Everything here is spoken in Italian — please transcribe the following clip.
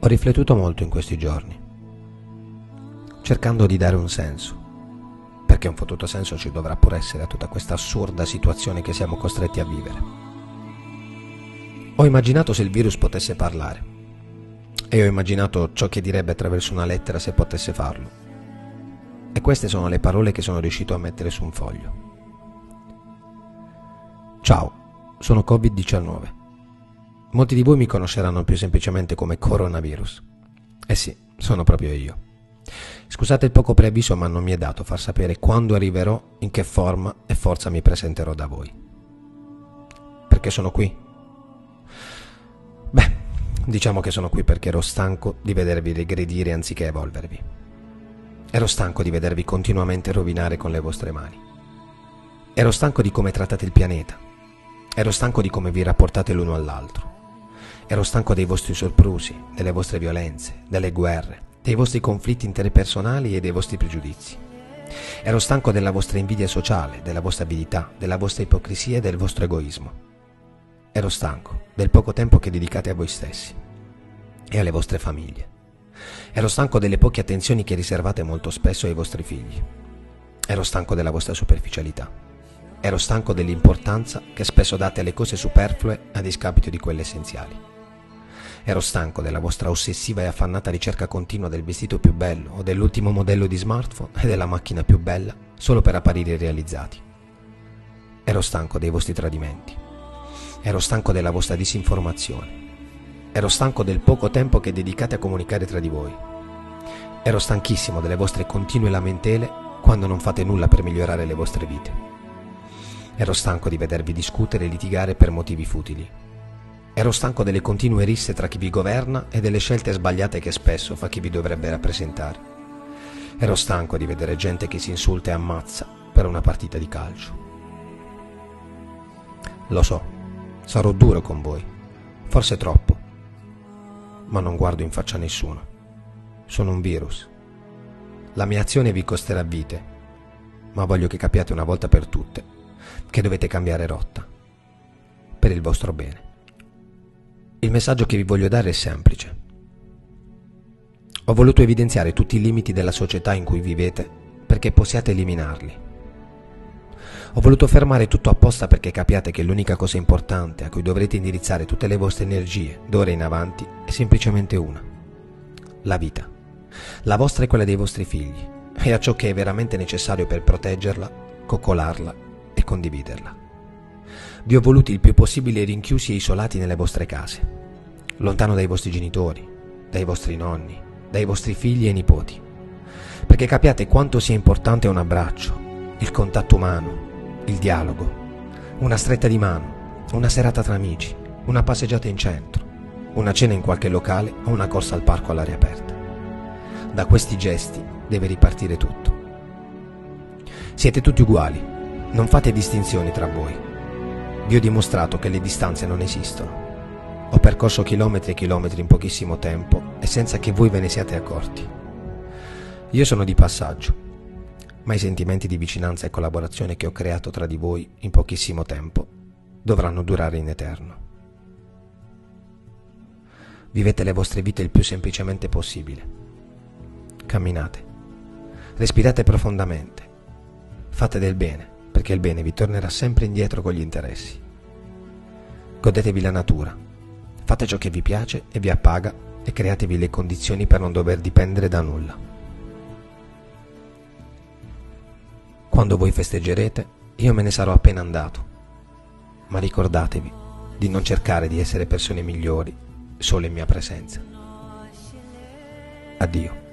Ho riflettuto molto in questi giorni, cercando di dare un senso, perché un fottuto senso ci dovrà pur essere a tutta questa assurda situazione che siamo costretti a vivere. Ho immaginato se il virus potesse parlare, e ho immaginato ciò che direbbe attraverso una lettera se potesse farlo. E queste sono le parole che sono riuscito a mettere su un foglio. Ciao, sono Covid-19. Molti di voi mi conosceranno più semplicemente come coronavirus. Eh sì, sono proprio io. Scusate il poco preavviso, ma non mi è dato far sapere quando arriverò, in che forma e forza mi presenterò da voi. Perché sono qui? Beh, diciamo che sono qui perché ero stanco di vedervi regredire anziché evolvervi. Ero stanco di vedervi continuamente rovinare con le vostre mani. Ero stanco di come trattate il pianeta. Ero stanco di come vi rapportate l'uno all'altro. Ero stanco dei vostri soprusi, delle vostre violenze, delle guerre, dei vostri conflitti interpersonali e dei vostri pregiudizi. Ero stanco della vostra invidia sociale, della vostra avidità, della vostra ipocrisia e del vostro egoismo. Ero stanco del poco tempo che dedicate a voi stessi e alle vostre famiglie. Ero stanco delle poche attenzioni che riservate molto spesso ai vostri figli. Ero stanco della vostra superficialità. Ero stanco dell'importanza che spesso date alle cose superflue a discapito di quelle essenziali. Ero stanco della vostra ossessiva e affannata ricerca continua del vestito più bello o dell'ultimo modello di smartphone e della macchina più bella solo per apparire realizzati. Ero stanco dei vostri tradimenti. Ero stanco della vostra disinformazione. Ero stanco del poco tempo che dedicate a comunicare tra di voi. Ero stanchissimo delle vostre continue lamentele quando non fate nulla per migliorare le vostre vite. Ero stanco di vedervi discutere e litigare per motivi futili. Ero stanco delle continue risse tra chi vi governa e delle scelte sbagliate che spesso fa chi vi dovrebbe rappresentare. Ero stanco di vedere gente che si insulta e ammazza per una partita di calcio. Lo so, sarò duro con voi, forse troppo, ma non guardo in faccia a nessuno. Sono un virus. La mia azione vi costerà vite, ma voglio che capiate una volta per tutte che dovete cambiare rotta, per il vostro bene. Il messaggio che vi voglio dare è semplice. Ho voluto evidenziare tutti i limiti della società in cui vivete perché possiate eliminarli. Ho voluto fermare tutto apposta perché capiate che l'unica cosa importante a cui dovrete indirizzare tutte le vostre energie d'ora in avanti è semplicemente una: la vita. La vostra e quella dei vostri figli, e a ciò che è veramente necessario per proteggerla, coccolarla e condividerla. Vi ho voluti il più possibile rinchiusi e isolati nelle vostre case, lontano dai vostri genitori, dai vostri nonni, dai vostri figli e nipoti, perché capiate quanto sia importante un abbraccio, il contatto umano, il dialogo, una stretta di mano, una serata tra amici, una passeggiata in centro, una cena in qualche locale o una corsa al parco all'aria aperta. Da questi gesti deve ripartire tutto. Siete tutti uguali, non fate distinzioni tra voi. Vi ho dimostrato che le distanze non esistono. Ho percorso chilometri e chilometri in pochissimo tempo e senza che voi ve ne siate accorti. Io sono di passaggio, ma i sentimenti di vicinanza e collaborazione che ho creato tra di voi in pochissimo tempo dovranno durare in eterno. Vivete le vostre vite il più semplicemente possibile. Camminate, respirate profondamente, fate del bene, perché il bene vi tornerà sempre indietro con gli interessi. Godetevi la natura, fate ciò che vi piace e vi appaga e createvi le condizioni per non dover dipendere da nulla. Quando voi festeggerete, io me ne sarò appena andato, ma ricordatevi di non cercare di essere persone migliori solo in mia presenza. Addio.